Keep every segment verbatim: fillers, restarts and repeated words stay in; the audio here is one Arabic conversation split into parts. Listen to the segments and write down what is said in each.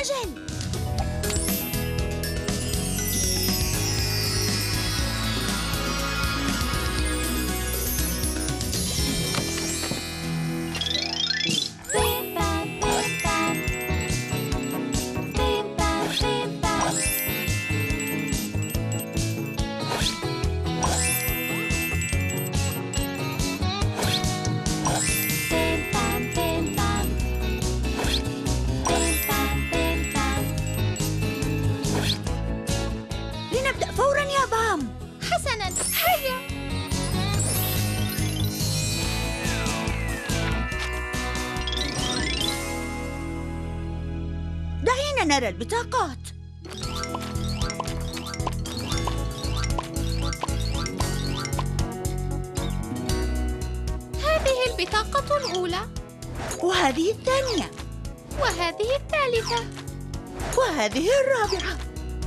أجل. لنبدأ فوراً يا بام. حسناً، هيا. دعينا نرى البطاقات. هذه البطاقة الأولى، وهذه الثانية، وهذه الثالثة، وهذه الرابعة.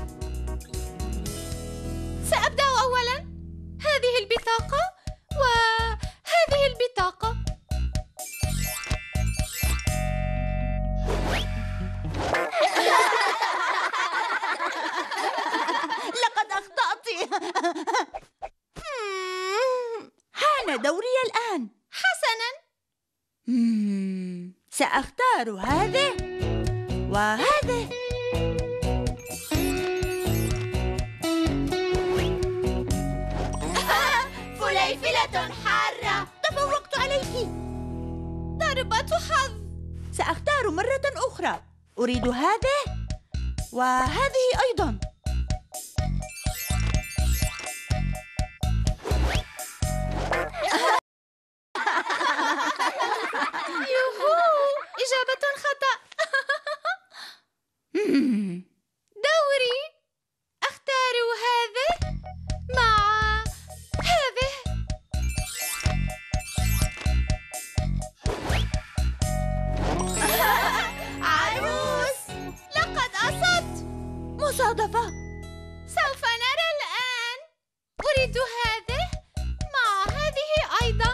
سأبدأ أولاً. هذه البطاقة وهذه البطاقة. لقد أخطأت. حان دوري الآن. حسناً. مم. سأختار هذه وهذه. فليفلة حارة. تفوقت عليك. ضربة حظ. سأختار مرة أخرى. أريد هذه وهذه أيضاً. يوهو، إجابة خطأ. دوري. أختار هذه مع هذه. عروس. لقد أصبت. مصادفة. سوف نرى الآن. أريد هذه مع هذه أيضاً.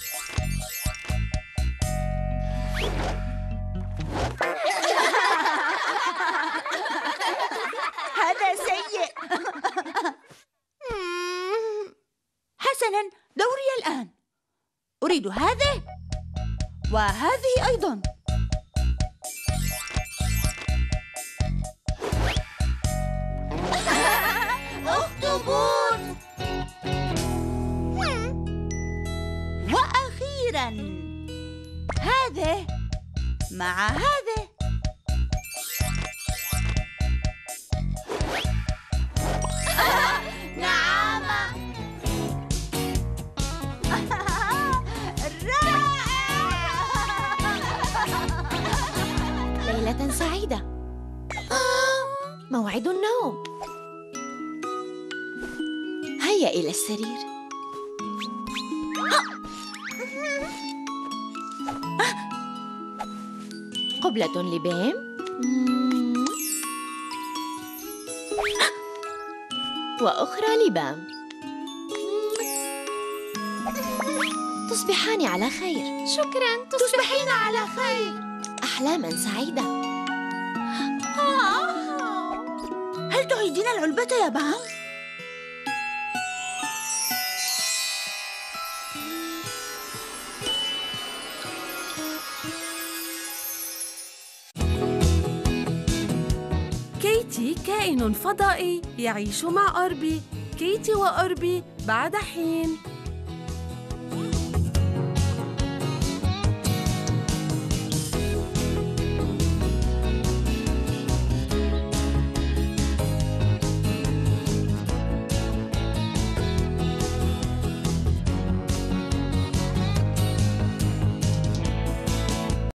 هذا سيء. حسناً، دوري الآن. أريد هذه وهذه أيضاً. أخطبوط. وأخيراً هذه مع هذه. نعامة. ليلة سعيدة. موعد النوم. هيا إلى السرير. قبلة لبام. وأخرى لبام. تصبحان على خير. شكراً، تصبحين على خير. أحلاما سعيدة. هل تعيدين العلبة يا بام؟ كيتي كائن فضائي يعيش مع أوربي. كيتي وأوربي بعد حين.